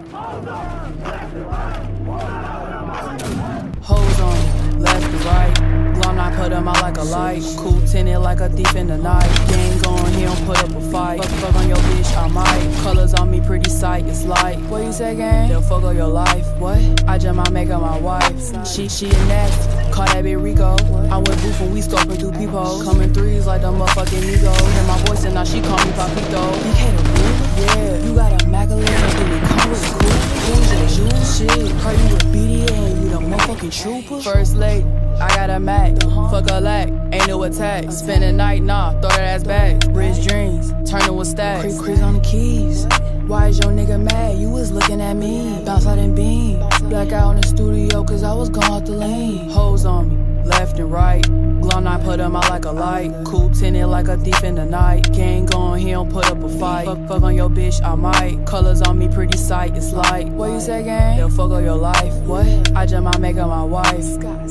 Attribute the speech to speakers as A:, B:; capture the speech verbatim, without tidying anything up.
A: Hoes on me, left and right. Glom, I put him out like a light. Cool tinted like a thief in the night. Gang going, he don't put up a fight. Fuck, fuck on your bitch, I might. Colors on me, pretty sight, it's light. What you say, gang? They'll fuck on your life. What? I just might make her my wife. She, she a nasty. Call that bitch Rico. I went booth when we stomping through peepholes. Coming threes like the motherfucking Migos. Hear my voice and now she call me Papito. B K the real? Yeah. You got a Magdalene and do it come with a cool. Who's a Jew? Shit. Heard you a B D A and you the motherfucking trooper. First lady, I got a Mac. Fuck a lack, ain't no attack. Spend a night, nah, throw that ass back. Rich dreams, turning with stacks. Crease on the keys. Why is your nigga mad? You was looking at me. Bounce out and beam. Black out in the studio cause I was gone off the lane. Hoes on me, left and right. Glom, I put him out like a light. Cool tinted like a thief in the night. Gang going, he don't put up a fight. Fuck, fuck on your bitch, I might. Colors on me, pretty sight, it's light. What you say, gang? They'll fuck on your life. What? I just might make her my wife.